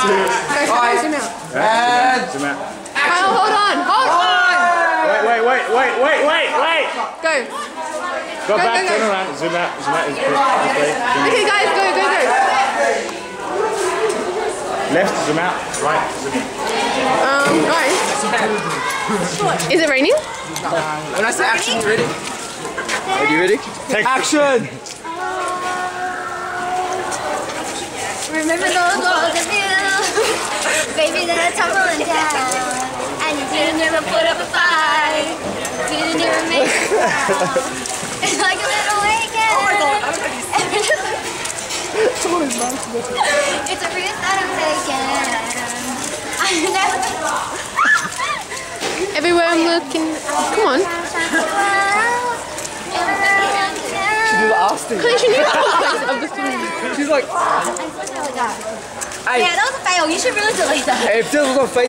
Zoom out. Zoom out. Kyle, hold on. Wait. Go. Go back, turn around, zoom out. Okay, guys, go. Left, zoom out. Right, zoom in. Guys. Is it raining? When I say action, you ready? Are you ready? Take action! Remember those golden hills, baby, that are tumbling down, and you didn't even put up a fight, didn't even make a sound. It's like a little weekend. Oh my God, it's a risk that I'm taking. I never. Everywhere I'm looking. Come on. She did the ass thing. Carnation, you know the She's like, Yeah, that was a fail. You should really delete that. hey, if this was on Facebook.